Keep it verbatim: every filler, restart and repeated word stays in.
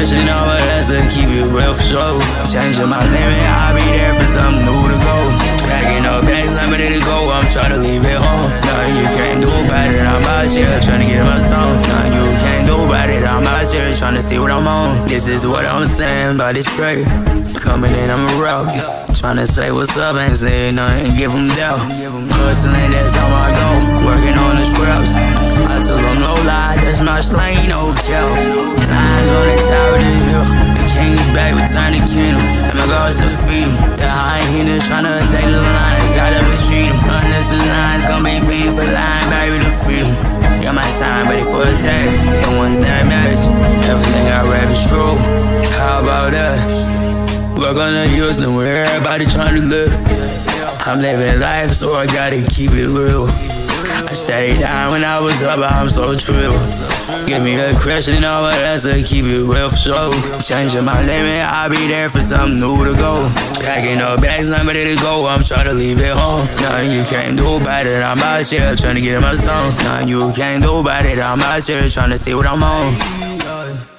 crushing all of that to keep it real for sure. Changing my limit, I'll be there for something new to go. Packing up bags, limited to go, I'm trying to leave it home. Nothing you can't do about it, I'm out here trying to get my song. Nothing you can't do about it, I'm out here trying to see what I'm on. This is what I'm saying about this straight. Coming in, I'm a rock. Tryna say what's up, ain't say nothing, give them doubt. Hustling, that's how I go, working on the scraps. I told them no lie, that's my slang, no cap. Lions on the top of the hill, the king's back, return the kingdom. And my guards to feed them. The high hitter tryna take the lines, gotta retreat them. Unless the lines gon' be feed for line, baby, to feed them. Got my sign ready for attack, the ones that match. Everything I rap is true, how about that? Work on the Houston where everybody trying to live. I'm living life, so I gotta keep it real. I stayed down when I was up, I'm so true. Give me a crush and all of that to keep it real for sure. Changing my limit, I'll be there for something new to go. Packing up bags, I'm ready to go, I'm trying to leave it home. Nothing you can't do about it, I'm out here trying to get in my song. Nothing you can't do about it, I'm out here trying to see what I'm on.